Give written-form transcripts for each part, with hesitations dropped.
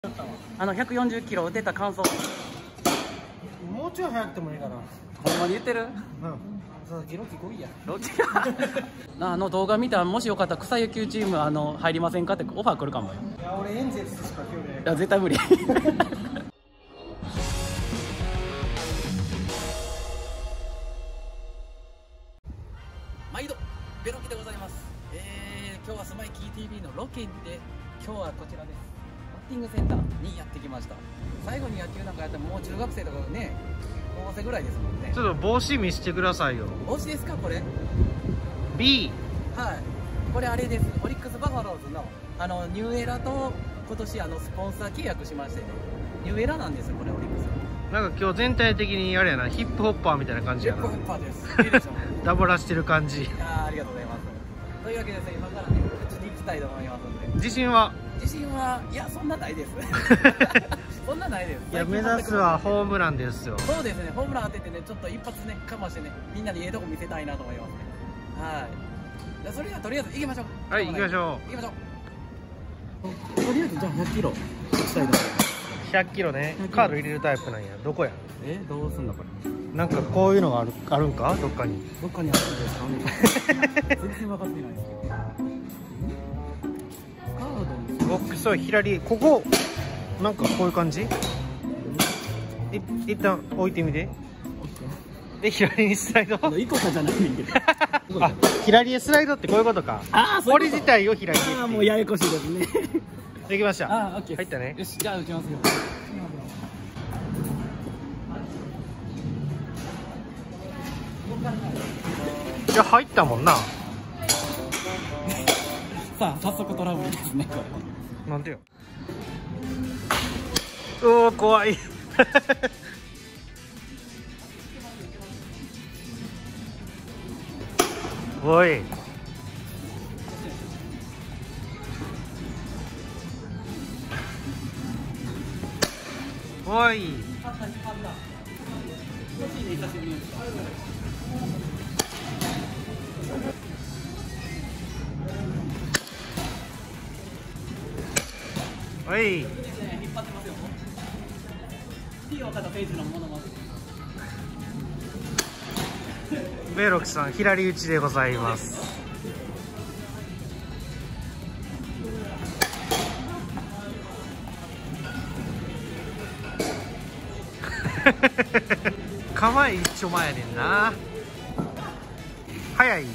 140キロ打てた感想。 もうちょい早くてもいいかな。 ほんまに言ってる？ うん。佐々木ロッキー来いや。 どっち動画見たら、もしよかったら草野球チーム入りませんかってオファー来るかもよ。 いや、俺エンゼルスしか興味ない。 いや絶対無理。毎度ベロキでございます。今日はスマイキー TV のロケで、今日はこちらです。バッティングセンターにやってきました。最後に野球なんかやったらもう中学生とかね、高校生ぐらいですもんね。 ちょっと帽子見してくださいよ。 帽子ですかこれ？ B。 はい。これあれです。オリックスバファローズのニューエラと今年スポンサー契約しましてね。ニューエラなんですよこれオリックス。 なんか今日全体的にあれやな、ヒップホッパーみたいな感じやな。 ヒップホッパーです。いいでしょ。 ダボらしてる感じ。 ありがとうございます。というわけで今からね、打ちに行きたいと思いますので。 自信は？ 自信はいやそんなないです。そんなないです。 いや、目指すはホームランですよ。 そうですね。ホームラン当ててね、ちょっと一発ねかましてね、みんなにとこ見せたいなと思いますね。はい。じゃあそれではとりあえず行きましょう。 はい、行きましょう。行きましょう。とりあえずじゃあ100キロ打ちたいと思います。 100キロね。カード入れるタイプなんや。どこや？ どうすんのこれ。 なんかこういうのがあるんか？どっかに。 どっかにあるんですか？全然分かってないですけど。カードにボックスは左、ここなんかこういう感じ？一旦置いてみて。で、左にスライド。 イコカじゃないねんけど。 あ、左へスライドってこういうことか。これ自体を左へ。 もうややこしいですね。 できました。 オッケー。 入ったね。 よし、じゃあ打ちますよ。 いや、入ったもんな。 さあ、早速トラブルですね、これ。 なんでよ。おお、怖い。おい。おい。おい。 引っ張ってますよ。T 岡田選手のものまね。 ベロキさん、左打ちでございます。構え一丁前やねんな。早い。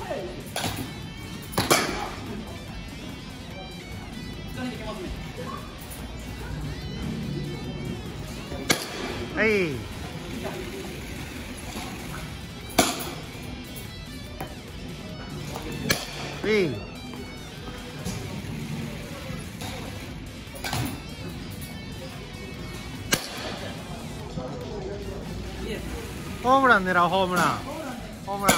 はい。ホームラン狙う、ホームラン。ホームラン。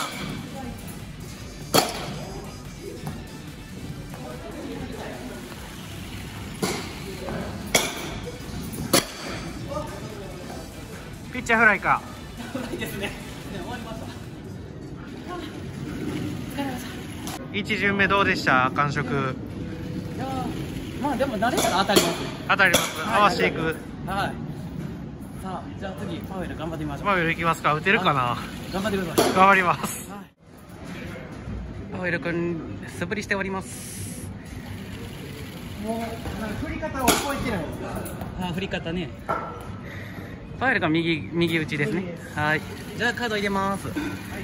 ピッチャーフライか。1巡目どうでした？感触。 いやまあでも慣れたら当たります。 当たります。合わせていく。 はい。さあ、じゃあ次パウエル頑張ってみましょう。 パウエルいきますか？打てるかな？ 頑張ってください。 頑張ります。 パウエル君素振りしております。 もう振り方を覚えてない。 振り方ね。パウエルが右打ちですね。はい。じゃあカード入れます。はい。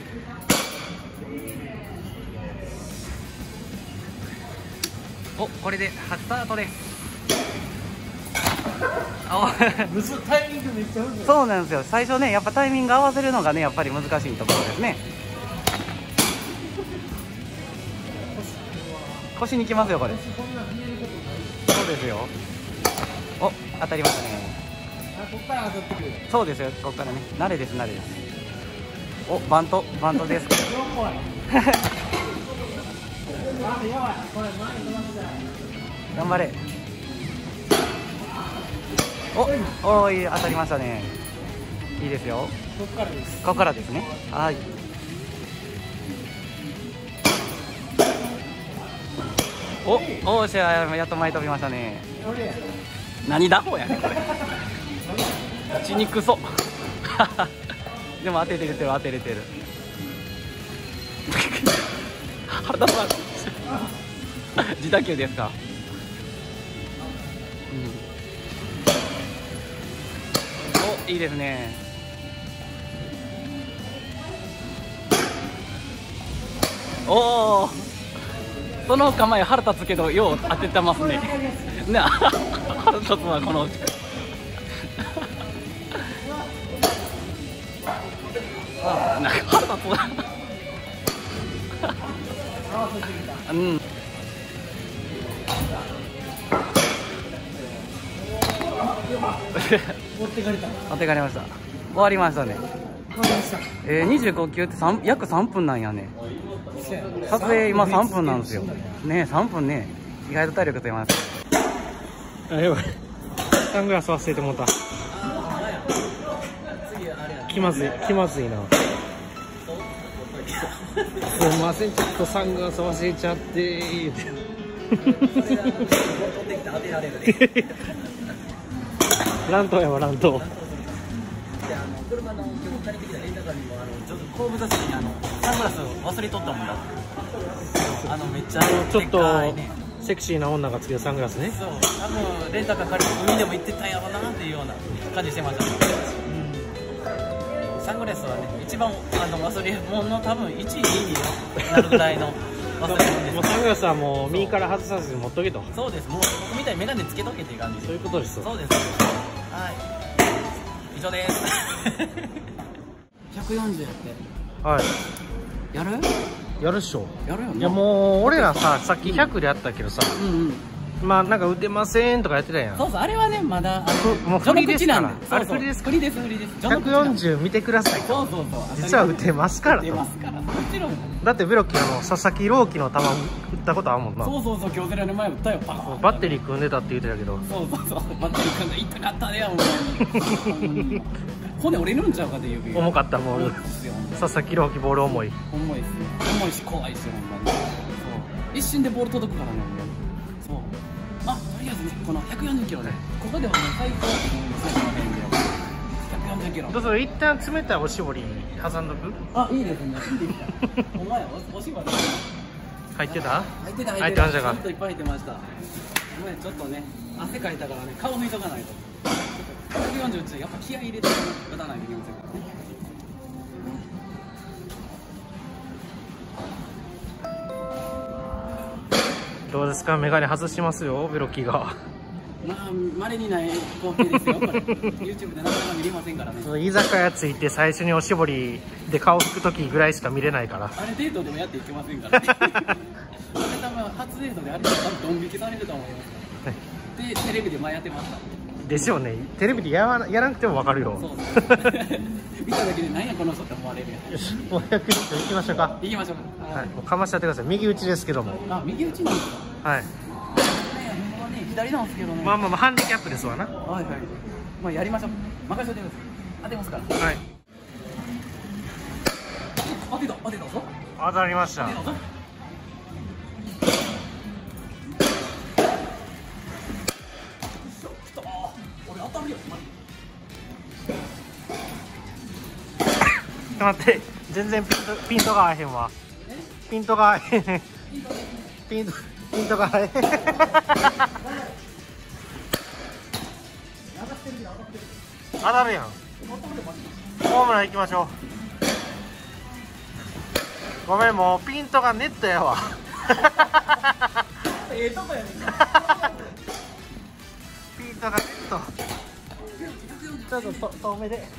お、これで初スタートです。タイミングめっちゃ難しい。そうなんですよ。最初ね、やっぱタイミング合わせるのがね、やっぱり難しいところですね。腰にきますよこれ。そうですよ。お、当たりましたね。ここから当たってくる。そうですよ。ここからね、慣れです。お、バントです。頑張れ。おい、当たりましたね。いいですよ。ここからですね。はい。お、やっと前飛びましたね。 何打法やねんこれ。打ちにくそうでも当てれてる当てれてる腹立つわ自打球ですか。お、いいですね。おお、その構え腹立つけどよう当ててますね。なあ腹立つわこのなんか腹立つわうん。持ってかれた。持ってかれました。終わりましたね。25球って約3分なんやね。撮影今3分なんですよ。ね、3分ね。意外と体力使います。 あ、やばい。サングラス忘れてもうた。気まずいな。すいません、ちょっとサングラス忘れちゃってー乱闘やわ、乱闘。 車の借りてきたレンタカーにもちょっと後部座席にサングラス忘れとったもんだ。めっちゃちょっとセクシーな女がつけるサングラスね。 そう、多分レンタカー借りて海でも行ってたんやろうなっていうような感じしてました。サングラスはね、一番忘れ物の多分1位2位になるぐらいの忘れ物です。 もうサングラスはもう右から外さずに持っとけと。 そうです。もう僕みたいにメガネつけとけっていう感じで。 そういうことです。 そうです。はい。以上です。140やって。 はい。 やる？ やるっしょ。 やるよね。 いやもう俺らさ、さっき100でやったけどさ、まあなんか打てませんとかやってたやん。 そうそう、あれはね、まだもう振りですから。 あれ振りです。振りです。 140見てください。 そうそうそう。 実は打てますから。 打てますから。もちろん。 だってベロッキ佐々木朗希の球打ったことあるもんな。 そうそうそう、京セラの前打ったよ。 バッテリー組んでたって言ってたけど。 そうそうそう、バッテリー組んで痛かったね、もう。骨折れるんちゃうかっていう。 重かったボール。佐々木朗希ボール重い。 重いですよ。重いし怖いですよ、ほんまに。そう。一瞬でボール届くからね、そう。とりあえずね、この140キロね、ここではね、最高だと思いますね、この辺で。140キロ。 どうぞ、一旦冷たいおしぼり挟んどく？ あ、いいですね。いいですか。お前、おしぼり。 入ってた？ 入ってた、 入ってましたか？ ちょっといっぱい入ってました。お前、ちょっとね、汗かいたからね、顔拭いとかないと。140ってやっぱ気合い入れて打たないといけませんからね。 どうですか、メガネ外しますよ、ベロッキーが。 稀にない光景ですよ、これ。YouTube でなかなか見れませんからね。 居酒屋ついて最初におしぼりで顔拭く時ぐらいしか見れないから。 あれデートでもやっていけませんからね。あれ多分初デートであれ多分ドン引きされると思いますから。で、テレビで前やってました。 でしょうね。テレビでやらなくても分かるよ。 そうそう見ただけで何やこの人って思われるやん。 よし、もう100キロ行きましょうか。 行きましょうか。 はい、もうかましちゃってください。右打ちですけども。 あ、右打ちなんですか。 はい。 左なんですけどね。 まあハンディキャップですわな。 はいはい。まあやりましょう。任せてください。当てますから。 はい。 当てたぞ。 当たりました。待って、全然ピントが合えへんわ。ピントが合えへん。ピントが合えへん。当たるやん。ホームラン行きましょう。ごめん、もうピントがネットやわ。 ええとこやねん。 ピントがネット。ちょっと遠目で。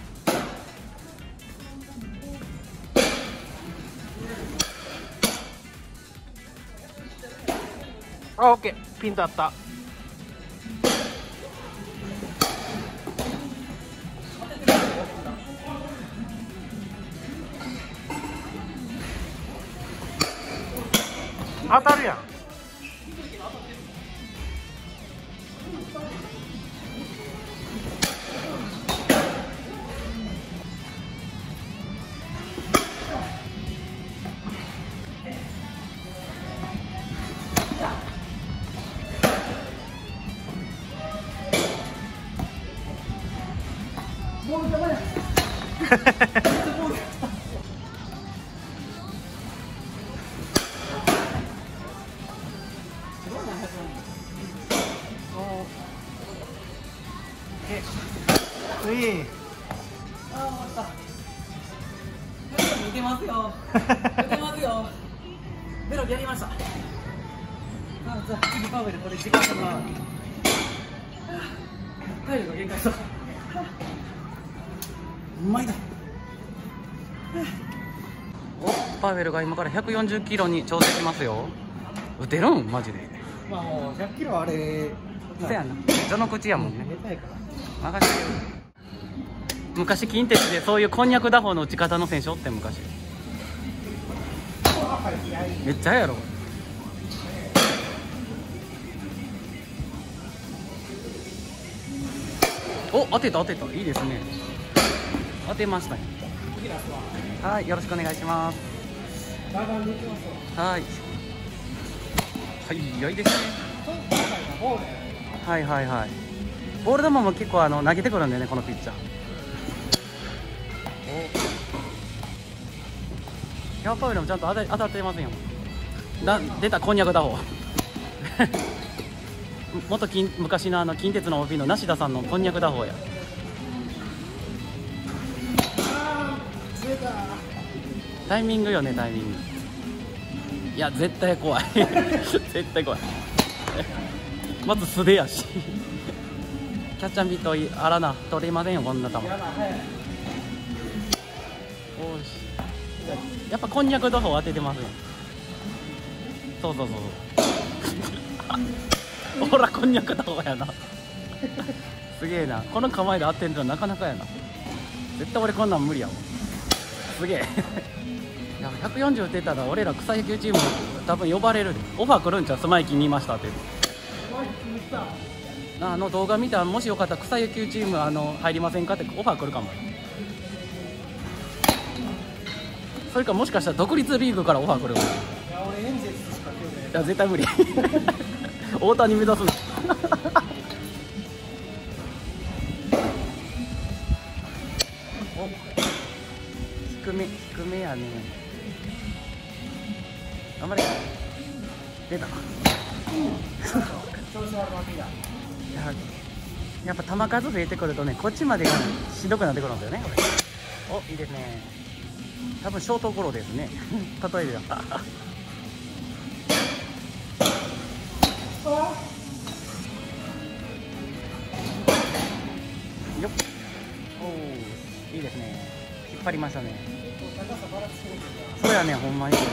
あ、オッケー、ピントあった。当たるやん。 ボール邪魔や。 いい。 ああ、終わった。見てますよ。見てますよ。ベロやりました。あ、じゃあ次パウエルこれ時間だな。体力が限界した。うまいだ。お、パウエルが今から140キロに調整しますよ。打てるんマジで。 まあもう100キロあれ。 せやな。序の口やもんね。 寝たいから。 任せてる。昔近鉄でそういうこんにゃく打法の打ち方の選手おってん昔。めっちゃやろ。お、当てた当てた。いいですね。当てましたね。はい、よろしくお願いします。はい。早いですね。はいはいはい。ボール球も結構投げてくるんでね、このピッチャー。キャンパウエルもちゃんと当たってませんよ。出たこんにゃく打法。昔の近鉄の OB の梨田さんのこんにゃく打法や。タイミングよね、タイミング。いや絶対怖い。絶対怖い。まず素手やし。キャッチャービットあらな、取れませんよこんな球。おし、やっぱこんにゃく打法当ててますよ。そうそうそうそう。ほらこんにゃく打法やな。すげえな、この構えで当てんのはなかなかやな。絶対俺こんなん無理やもん。すげえ。いや140打てたら俺ら草野球チーム多分呼ばれるで。オファー来るんちゃう、スマイキ見ましたって。動画見たらもしよかったら草野球チーム入りませんかってオファー来るかも。それかもしかしたら独立リーグからオファー来るかも。いや俺エンゼルスしか来るね。いや絶対無理。大谷目指すの。お、低めやね。頑張れ。出た。やっぱ球数増えてくるとね、こっちまでがしんどくなってくるんですよね。お、いいですね。多分ショートゴロですね。例えでは。よっ。おお、いいですね。引っ張りましたね。そうやね、ほんまに。い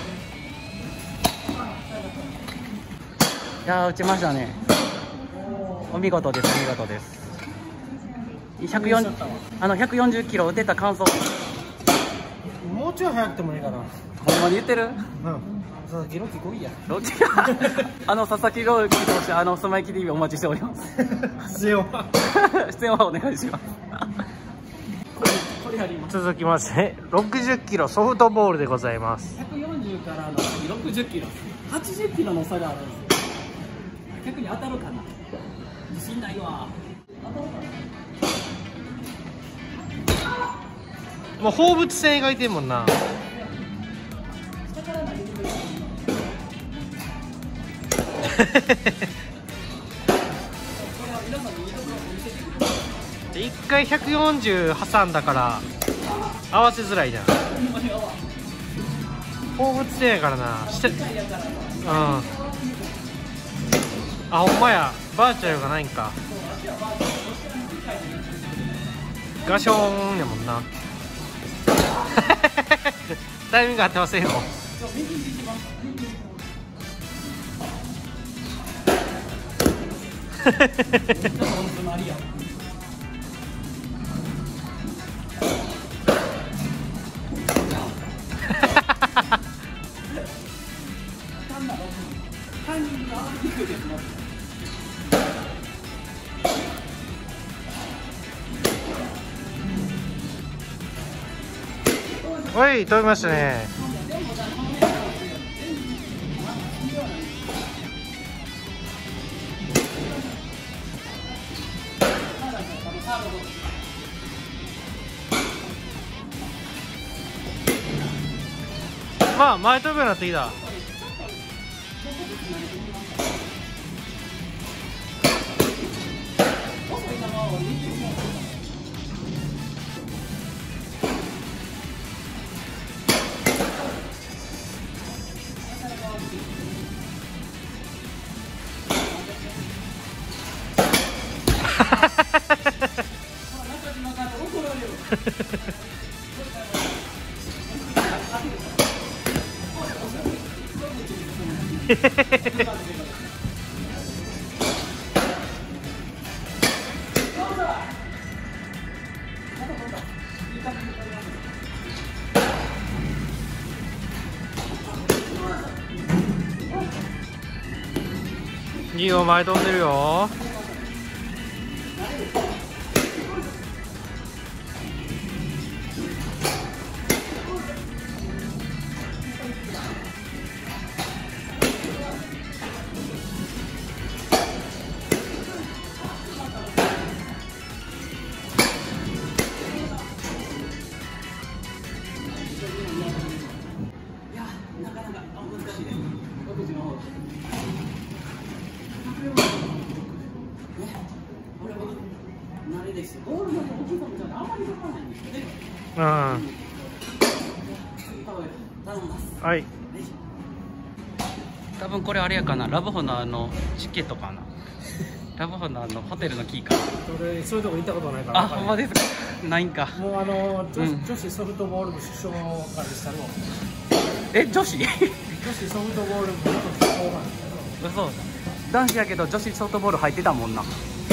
やー、打ちましたね。お見事です、お見事です。140キロ打てた感想。 もうちょい早くてもいいかな。 ほんまに言ってる？ うん。佐々木朗希来いや。 朗希。佐々木朗希投手、スマイキ TV お待ちしております。 出演はお願いします。 続きまして60キロソフトボールでございます。 140からの60キロ、80キロの差があるんですよ。逆に当たるかな。自信ないわ。当たるかな。 もう放物線描いてんもんな。一回140挟んだから合わせづらいな。放物線やからな。あ、ほんまや。バーチャルがないんか。ガショーンやもんな。タイミング合ってませんよ。はい、飛びましたね。 まあ前飛ぶようになってきた。いいよ、前飛んでるよ。うん。はい。 多分これあれやかな、ラブホのチケットかな。ラブホのホテルのキーかな。 俺そういうとこ行ったことないから。 あ、ほんまですか。ないんか。 もう女子ソフトボール部首相からしたの。 え、女子？ 女子ソフトボール部の首相なんですけど。 嘘。男子やけど女子ソフトボール入ってたもんな。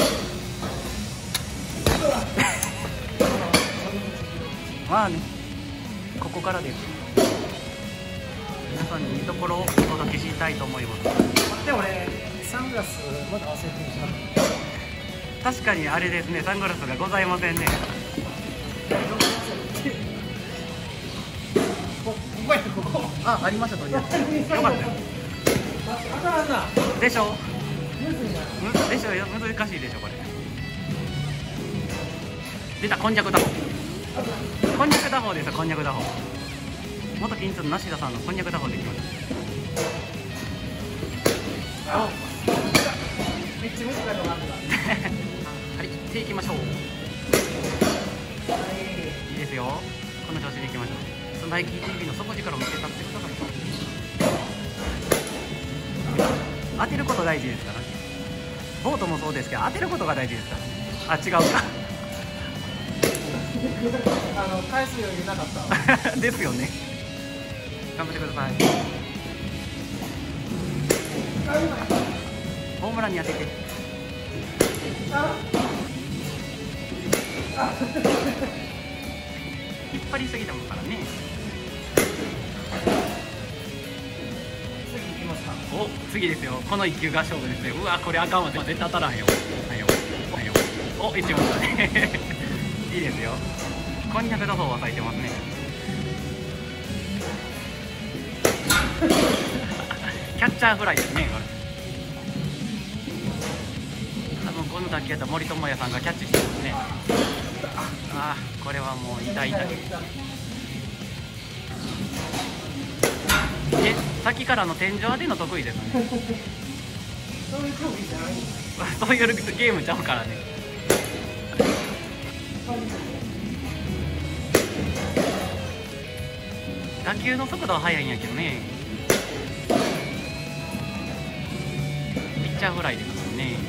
まあね、ここからです。皆さんにいいところをお届けしたいと思います。 で俺サングラスまだ忘れてるしな。 確かにあれですね、サングラスがございませんね。 ここあ、ありました。とりあえずよかったよ。でしょ。でしょよ、難しいでしょこれ。出た、こんにゃく打法。こんにゃく打法ですよ、こんにゃく打法。元金津の梨田さんのこんにゃく打法できました。お。 めっちゃ短いのがあった。 はい、手いきましょう。いいですよ。この調子でいきましょう。スナイキー TV の底力を見て立ってください。当てること大事ですからね。ボートもそうですけど、当てることが大事ですから。あ、違うか。 返す余裕なかった。 ですよね。頑張ってください。ホームランに当てて。引っ張りすぎたもんからね。 次行きますか。 お、次ですよ。この一球が勝負ですね。うわ、これあかんわ。絶対当たらんよ。はいよ。はいよ。お、一番だね。いいですよ。こんにゃく打法は咲いてますね。キャッチャーフライですね、これ。多分この打球やったら森友哉さんがキャッチしてますね。ああ、これはもう痛い痛い。さっきから天井当ての得意ですね。 そういう競技じゃないんですか。 そういうゲームちゃうからね。打球の速度は速いんやけどね。ピッチャーフライですもんね。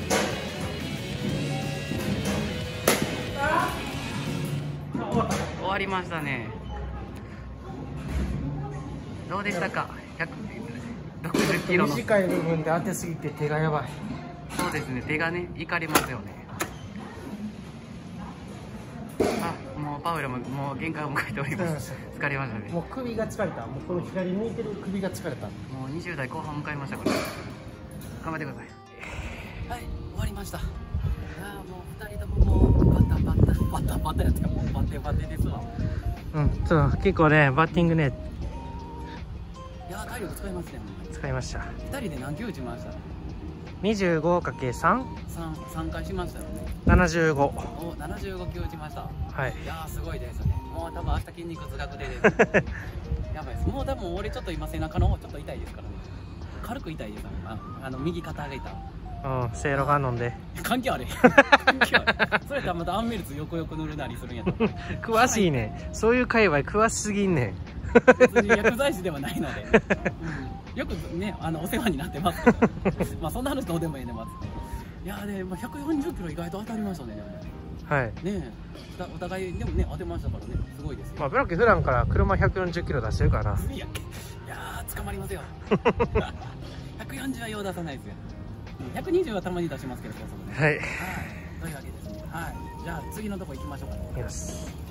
終わりましたね。どうでしたか。160キロの。 短い部分で当てすぎて手がやばい。 そうですね、手がね、怒りますよね。あ、もうパウエルももう限界を迎えております。疲れましたね。 もう首が疲れた。もうこの左向いてる首が疲れた。 もう20代後半迎えましたから。頑張ってください。はい、終わりました。いやもう2人とももうバタバタやつがもうバテですわ。 うん、そう結構ねバッティングね。 いや体力使いますね。 使いました。 2人で何球打ちました ？25×3？ 3回しましたよね。 75。 お、75球打ちました。 はい。 いやーすごいですね。もう多分明日筋肉痛が出てる。 やばいです。もう多分俺ちょっと今背中の方ちょっと痛いですからね。軽く痛いです右肩が痛い。 せいろが飲んで。 関係あれ関係あれそれとはまたアンメルツ横塗るなりするんやと詳しいね。そういう界隈詳しすぎんねん。 別に薬剤師ではないので、よくねお世話になってますけどまあそんな話どうでもいいねまず。いやで、140キロ意外と当たりましたね。 はいねお互いでもね当てましたからね、すごいですよ。 まあブラック普段から車140キロ出してるからな。 いや捕まりますよ140はよう出さないですよ。120はたまに出しますけど、高速で。 はい。 というわけですね。はい。じゃあ次のとこ行きましょうかね。 よし。